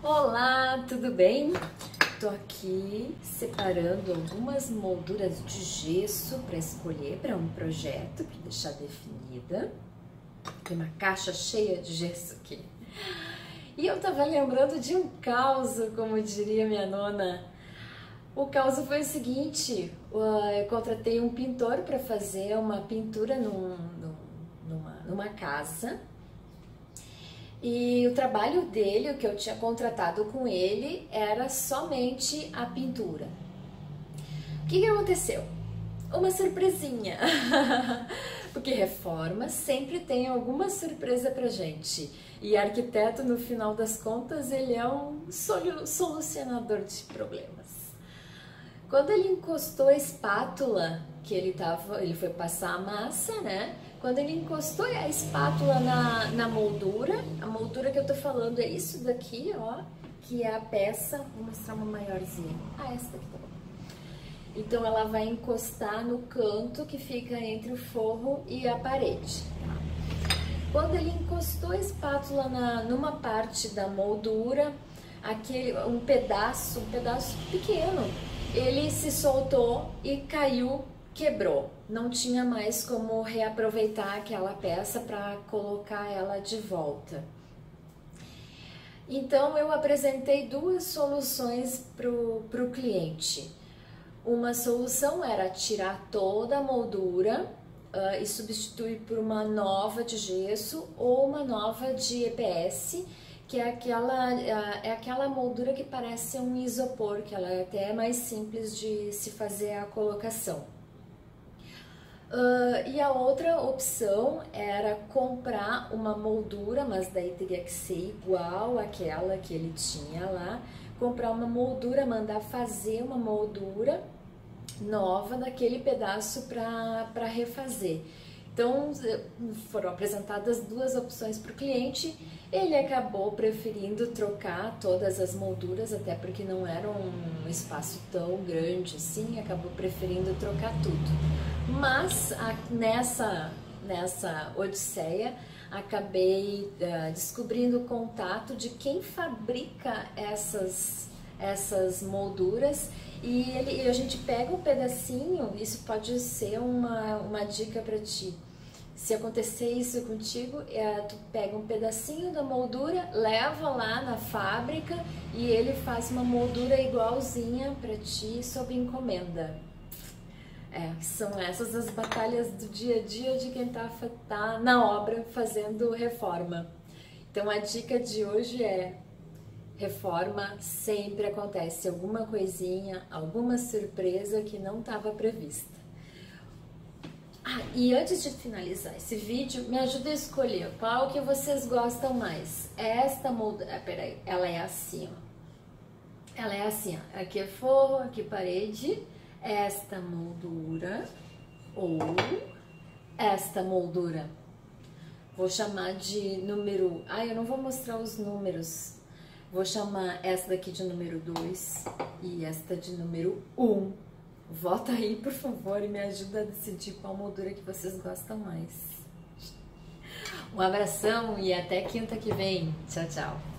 Olá, tudo bem? Tô aqui separando algumas molduras de gesso para escolher para um projeto, para deixar definida. Tem uma caixa cheia de gesso aqui. E eu tava lembrando de um caso, como diria minha nona. O caso foi o seguinte: eu contratei um pintor para fazer uma pintura numa casa. E o trabalho dele, o que eu tinha contratado com ele, era somente a pintura. O que aconteceu? Uma surpresinha, porque reforma sempre tem alguma surpresa pra gente. E arquiteto, no final das contas, ele é um solucionador de problemas. Quando ele encostou a espátula, que ele foi passar a massa, né? Quando ele encostou a espátula na moldura, a moldura que eu tô falando é isso daqui, ó, que é a peça, vou mostrar uma maiorzinha. Ah, essa daqui tá bom. Então ela vai encostar no canto que fica entre o forro e a parede, tá? Quando ele encostou a espátula numa parte da moldura, um pedaço pequeno, ele se soltou e caiu, quebrou. Não tinha mais como reaproveitar aquela peça para colocar ela de volta. Então eu apresentei duas soluções para o cliente. Uma solução era tirar toda a moldura e substituir por uma nova de gesso ou uma nova de EPS, que é aquela moldura que parece um isopor, que ela é até mais simples de se fazer a colocação. E a outra opção era comprar uma moldura, mas daí teria que ser igual àquela que ele tinha lá, comprar uma moldura, mandar fazer uma moldura nova daquele pedaço para refazer. Então foram apresentadas duas opções para o cliente. Ele acabou preferindo trocar todas as molduras, até porque não era um espaço tão grande assim, acabou preferindo trocar tudo. Mas nessa odisseia acabei descobrindo o contato de quem fabrica essas molduras e a gente pega um pedacinho. Isso pode ser uma dica para ti. Se acontecer isso contigo, tu pega um pedacinho da moldura, leva lá na fábrica e ele faz uma moldura igualzinha para ti sob encomenda. São essas as batalhas do dia a dia de quem tá na obra fazendo reforma. Então a dica de hoje é: reforma sempre acontece alguma coisinha, alguma surpresa que não estava prevista. E antes de finalizar esse vídeo, me ajuda a escolher qual que vocês gostam mais. Esta moldura, peraí, ela é assim, ó. Ela é assim, ó. Aqui é forro, aqui parede. Esta moldura ou esta moldura. Vou chamar de número... eu não vou mostrar os números. Vou chamar essa daqui de número 2 e esta de número 1. Vota aí, por favor, e me ajuda a decidir qual moldura que vocês gostam mais. Um abração e até quinta que vem. Tchau, tchau.